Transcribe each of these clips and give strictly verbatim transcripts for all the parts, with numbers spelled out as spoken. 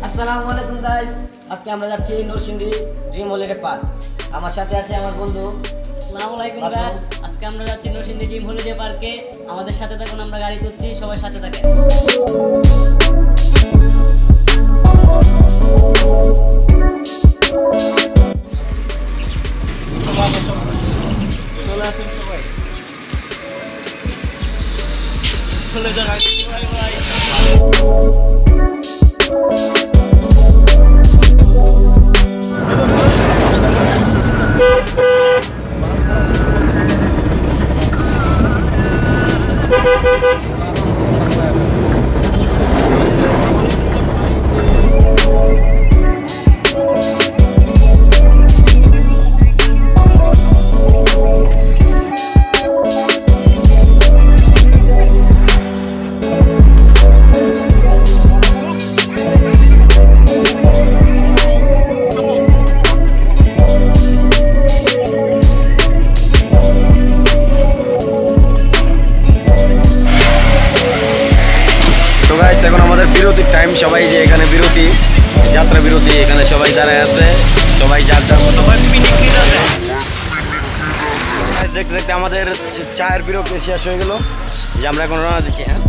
আসসালামু আলাইকুম গাইস, আজকে আমরা যাচ্ছি নরসিংদী ড্রিম হলিডে পার্ক। আমার সাথে আছে আমার বন্ধু। আসসালামু আলাইকুম গাইস, আজকে আমরা যাচ্ছি নরসিংদী ড্রিম হলিডে পার্কে। আমাদের সাথে থাকুন, আমরা গাড়ি তুলছি, সবাই সাথে থাকেন। চলে আসুন সবাই, চলে যান ভাই ভাই। এখন আমাদের বিরতির টাইম। সবাই যে এখানে বিরতি, যাত্রা বিরতি, এখানে সবাই দাঁড়ায় আছে, সবাই যার যার মতো দেখতে দেখতে আমাদের চায়ের বিরতি শেষ হয়ে গেল, যে আমরা এখন রওনা দিচ্ছি। হ্যাঁ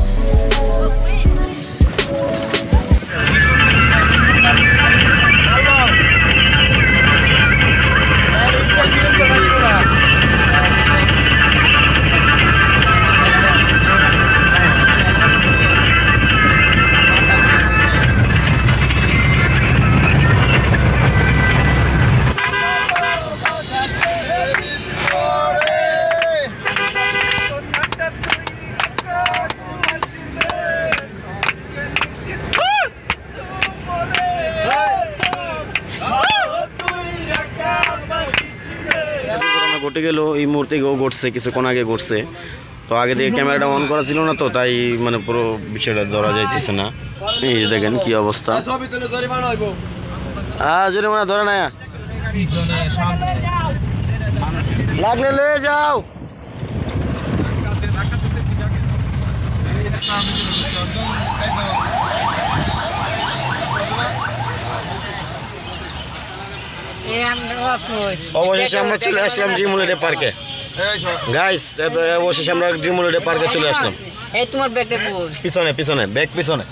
ঘটে গেল, এই মুহূর্তে ও ঘটছে, কিছুক্ষণ আগে ঘটছে। তো আগে থেকে ক্যামেরাটা অন করা ছিল না, তো তাই মানে পুরো বিষয়টা ধরা যাইতেছে না। এই দেখেন কি অবস্থা। হ্যাঁ জরিমানা ধরে না, লাগলে লয়ে যাও। অবশেষে আমরা চলে আসলাম ড্রিম হলিডে পার্কে। গাইস অবশেষে আমরা ড্রিম হলিডে পার্কে চলে আসলাম। এই তোমার ব্যাগটা কোন? পিছনে পিছনে ব্যাগ পিছনে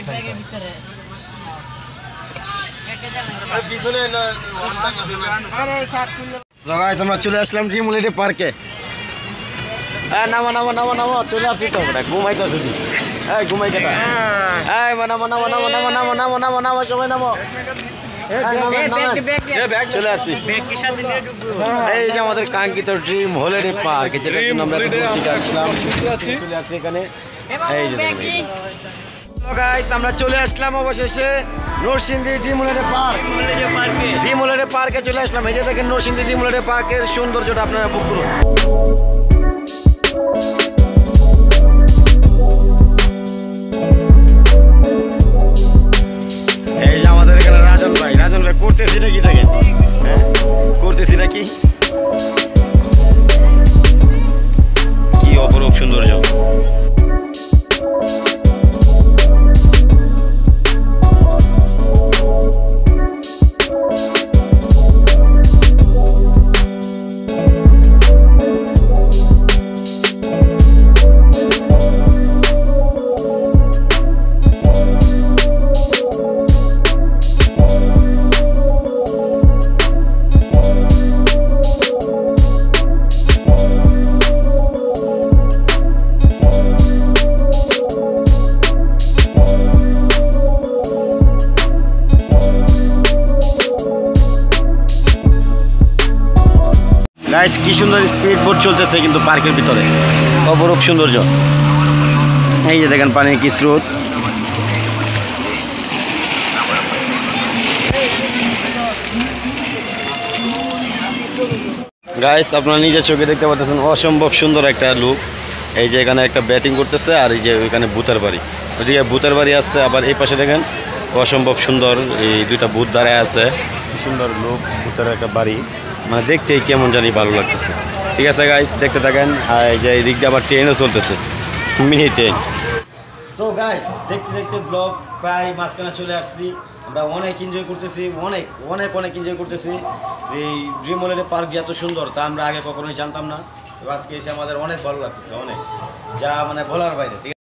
গাইস আমরা চলে আসলাম ড্রিম হলিডে পার্কে। হ্যাঁ নামো নামো নামো নামো, চলে আসছি তো আমরা। ঘুমাইতেছি, এই ঘুমাই কেটা, এই নামো নামো নামো নামো নামো নামো নামো নামো সবাই নামো। চলে আসছি, এই যে আমাদের কাঙ্ক্ষিত ড্রিম হলিডে পার্ক, যেটা আমরা আসলাম চলে আসছি এখানে। এই যে গাইস আমরা চলে আসলাম অবশেষে Narsingdi dream holiday park. Dream holiday পার্কে চলে আসলাম। এই যে দেখেন নরসিংদী ড্রিম হলিডে পার্কের সৌন্দর্যটা আপনারা বুক করুন। এই যে আমাদের এখানে রাজন ভাই, রাজন ভাই করতেছি নাকি দেখেন, হ্যাঁ করতেছি নাকি, কি অপরূপ সৌন্দর্য। গাইস কি সুন্দর স্পিড বোট চলতেছে কিন্তু পার্কের ভিতরে, অপরূপ সৌন্দর্য। এই যে দেখেন পানির কি স্রোত। গাইস আপনারা নিজের চোখে দেখতে পাচ্ছেন অসম্ভব সুন্দর একটা লুক। এই যে এখানে একটা ব্যাটিং করতেছে, আর এই যে ওইখানে ভূতের বাড়ি, ওইদিকে ভূতের বাড়ি আসছে, আবার এই পাশে দেখেন অসম্ভব সুন্দর এই দুইটা ভূত দাঁড়ায় আছে। সুন্দর লুক, ভূতের একটা বাড়ি, মানে দেখতেই কেমন জানি ভালো লাগতেছে। ঠিক আছে গাইস দেখতে থাকেন। আর এই যে এই দিক দিয়ে আবার ট্রেনও চলতেছে, মিনি ট্রেন। সো গাইস দেখতে দেখতে ব্লগ প্রায় মাঝখানে চলে আসছি। আমরা অনেক এনজয় করতেছি, অনেক অনেক অনেক এনজয় করতেছি। এই ড্রিম হলিডে পার্ক যে এত সুন্দর তা আমরা আগে কখনোই জানতাম না। তো আজকে এসে আমাদের অনেক ভালো লাগতেছে, অনেক, যা মানে বলার বাইরে। ঠিক আছে।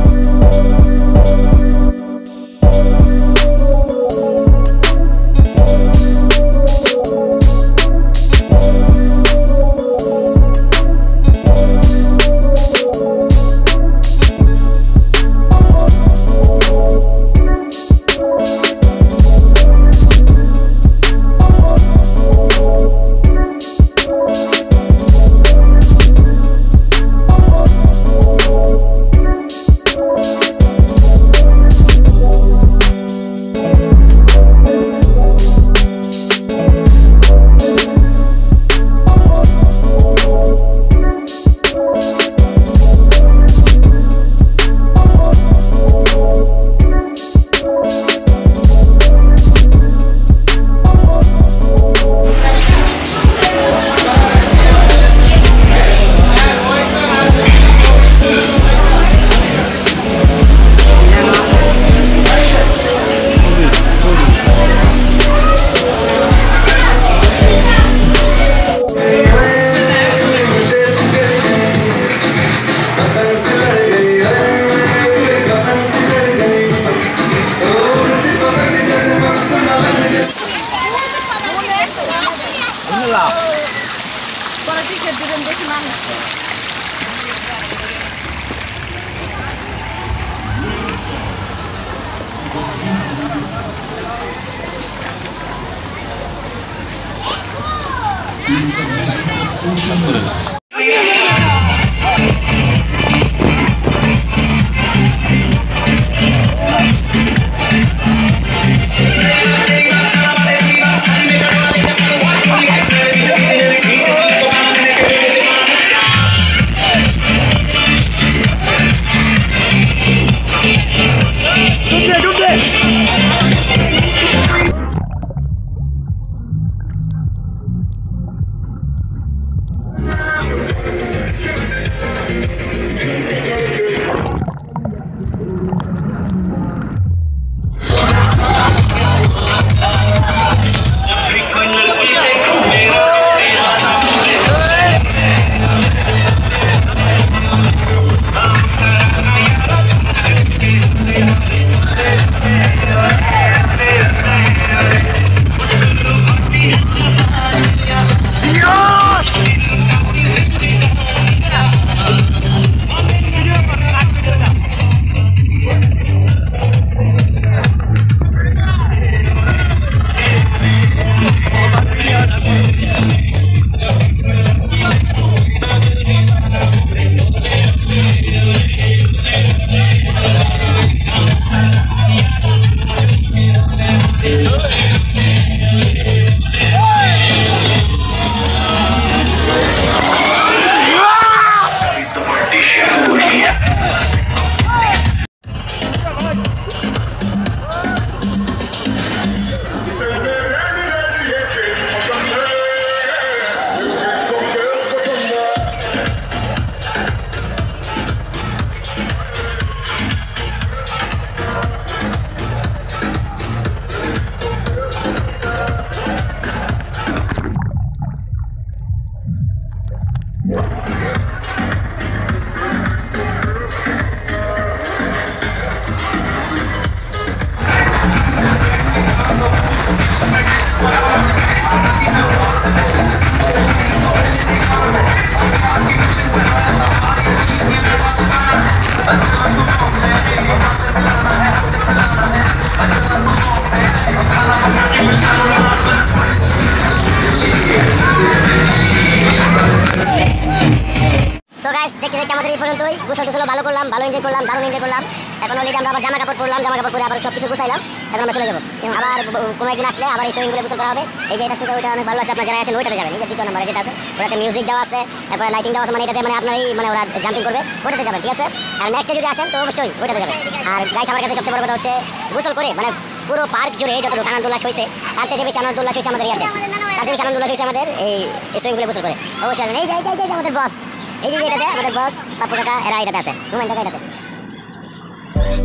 দেখতে দেখতে আমাদের এই পর্যন্তই গোসল টোসল ভালো করলাম, ভালো এনজয় করলাম, দারুণ এনজয় করলাম। এখন অলরেডি আমরা আবার জামা কাপড় পরলাম, জামা কাপড় পরে আবার সব কিছু গুছাইলাম। এখন আমরা চলে যাবো আবার কোনো একদিন আসলে আবার এই সুইমিং পুলে গোসল করা হবে। এই যে এটা ছিল ওইটা অনেক ভালো আছে, আপনারা যারা আসেন ওইটাতে যাবেন। এই যে দ্বিতীয় নম্বরে যেটা আছে ওটাতে মিউজিক দেওয়া আছে, তারপরে লাইটিং দেওয়া আছে, মানে এটাতে মানে আপনারই মানে ওরা জাম্পিং করবে, ওটাতে যাবেন। ঠিক আছে, আর নেক্সটে যদি আসেন তো অবশ্যই ওইটাতে যাবেন। আর গাইস আমার কাছে সবচেয়ে বড় কথা হচ্ছে গোসল করে মানে পুরো পার্ক জুড়ে যতটুকু আনন্দ উল্লাস হয়েছে তার চেয়ে বেশি আনন্দ উল্লাস হয়েছে আমাদের ইয়াতে, তার চেয়ে বেশি আনন্দ উল্লাস হয়েছে আমাদের এই সুইমিং পুলে গোসল করে। অবশ্যই এই যে এই যে আমাদের বস, এই যে এটাতে আমাদের বস পাপ্পু কাকা এরা এটাতে আছে, হুমেন কাকা এটাতে।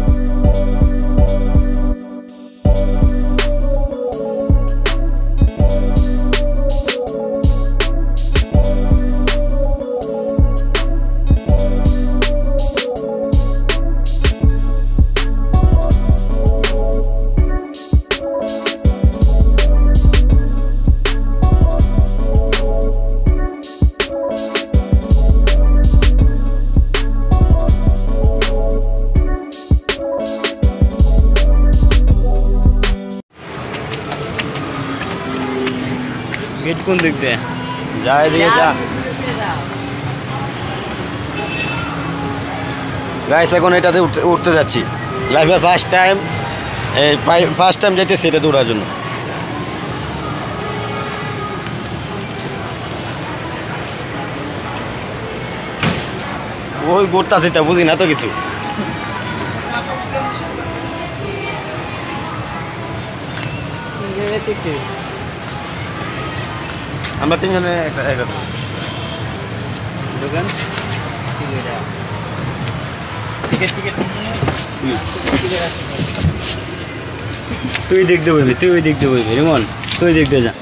গেট কোন দিক দিয়ে? যা এদিকে যা। গাইস এখন এটাতে উঠতে উঠতে যাচ্ছি, লাইফে ফার্স্ট টাইম, এই ফার্স্ট টাইম যাইতেছি এটা দৌড়ার জন্য। ওই গোটটা সেটা বুঝি না তো কিছু। আমরা তিনজনে একটা একটা দোকান টিকিট টিকিট তুই দেখতে বলবি, তুই ওই দেখতে বলবি রিমন, তুই দেখতে যা।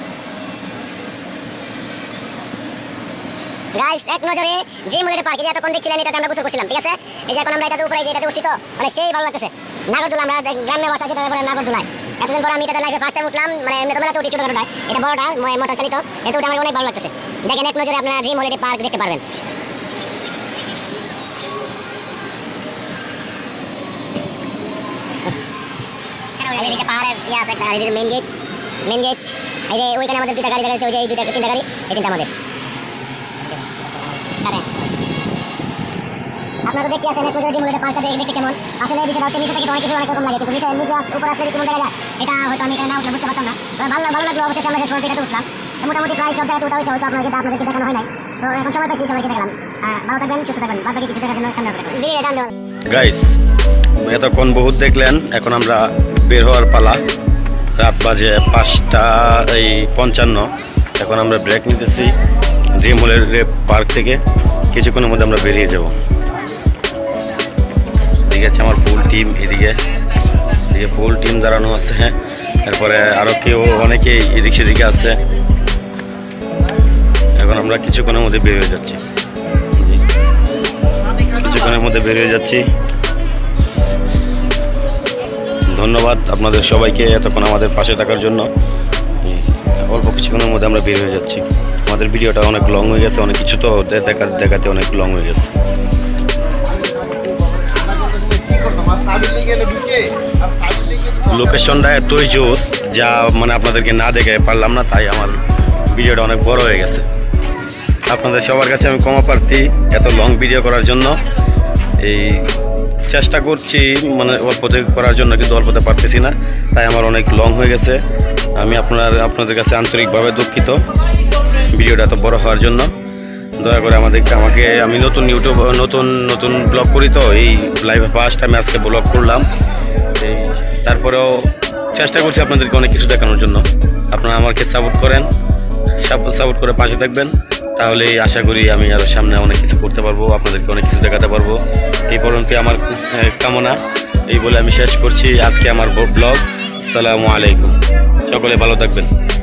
গাইস এক নজরে ড্রিম হলিডে পার্কে যে এতক্ষণ দেখছিলেন এটাতে আমরা গোসল করছিলাম, ঠিক আছে? এই যে এখন আমরা এটাতে উপরে যে এটাতে বসছি তো মানে সেই ভালো লাগতেছে। নাগরদোলা আমরা গ্রামে বসা আছে তারপরে নাগরদোলায় এতদিন পর আমি এটাতে লাইভে ফার্স্ট টাইম উঠলাম, মানে এমনি তো মেলাতে উঠি ছোটখাটোটায়, এটা বড়টা মোটর চালিত, এতে উঠে আমার অনেক ভালো লাগতেছে। দেখেন এক নজরে আপনারা ড্রিম হলিডে পার্ক দেখতে পারবেন। এই যে পাহাড়ের ইয়ে আছে একটা, এই যে মেইন গেট, মেইন গেট, এই যে ওইখানে আমাদের দুইটা গাড়ি দেখা যাচ্ছে, ওই যে এই দুইটা তিনটা গাড়ি, এই তিনটা আমাদের। আপনারা দেখতে আছেন এক নজরে ড্রিম হলিডে পার্কটা দেখতে কেমন। আসলে এই বিষয়টা হচ্ছে নিচে থেকে অনেক কিছু অনেক রকম লাগে, কিন্তু নিচে নিচে উপরে আসলে কেমন দেখা যায় এটা হয়তো আমি এখানে না উঠলে বুঝতে পারতাম না। তবে ভালো ভালো লাগলো, অবশ্যই আমরা শেষ পর্যন্ত এটাতে উঠলাম। মোটামুটি প্রায় সব জায়গাতে উঠা হয়েছে, হয়তো আপনাদের আপনাদেরকে দেখানো হয় নাই, তো এখন সময় পাইছি সবাইকে দেখালাম। ভালো থাকবেন, সুস্থ থাকবেন, বাদ বাকি কিছু দেখার জন্য সামনে রাখবেন। গাইস এতক্ষণ বহুত দেখলেন, এখন আমরা বের হওয়ার পালা। রাত বাজে পাঁচটা এই পঞ্চান্ন, এখন আমরা ব্রেক নিতেছি ড্রিম হলিডে পার্ক থেকে। কিছুক্ষণের মধ্যে আমরা বেরিয়ে যাব। ঠিক আছে, আমার ফুল টিম এদিকে এদিকে ফুল টিম দাঁড়ানো আছে। হ্যাঁ, তারপরে আরও কেউ অনেকেই এদিক সেদিকে আছে। এখন আমরা কিছুক্ষণের মধ্যে বের হয়ে যাচ্ছি, কিছুক্ষণের মধ্যে বের হয়ে যাচ্ছি। ধন্যবাদ আপনাদের সবাইকে এতক্ষণ আমাদের পাশে থাকার জন্য। অল্প কিছুক্ষণের মধ্যে আমরা বের হয়ে যাচ্ছি। আমাদের ভিডিওটা অনেক লং হয়ে গেছে, অনেক কিছু তো দেখা দেখাতে অনেক লং হয়ে গেছে। লোকেশনটা এতই জোস যা মানে আপনাদেরকে না দেখে পারলাম না, তাই আমার ভিডিওটা অনেক বড় হয়ে গেছে। আপনাদের সবার কাছে আমি ক্ষমা প্রার্থী এত লং ভিডিও করার জন্য। এই চেষ্টা করছি মানে অল্পতে করার জন্য, কিন্তু অল্পতে পারতেছি না, তাই আমার অনেক লং হয়ে গেছে। আমি আপনার আপনাদের কাছে আন্তরিকভাবে দুঃখিত ভিডিওটা এত বড় হওয়ার জন্য। দয়া করে আমাদেরকে আমাকে আমি নতুন ইউটিউব নতুন নতুন ব্লগ করি, তো এই লাইভে ফার্স্ট আমি আজকে ব্লগ করলাম। এই তারপরেও চেষ্টা করছি আপনাদেরকে অনেক কিছু দেখানোর জন্য। আপনারা আমাকে সাপোর্ট করেন, সাপোর্ট করে পাশে থাকবেন, তাহলেই আশা করি আমি আরও সামনে অনেক কিছু করতে পারবো, আপনাদেরকে অনেক কিছু দেখাতে পারবো। এই পর্যন্ত আমার কামনা। এই বলে আমি শেষ করছি আজকে আমার ব্লগ। আসসালামু আলাইকুম, সকলে ভালো থাকবেন।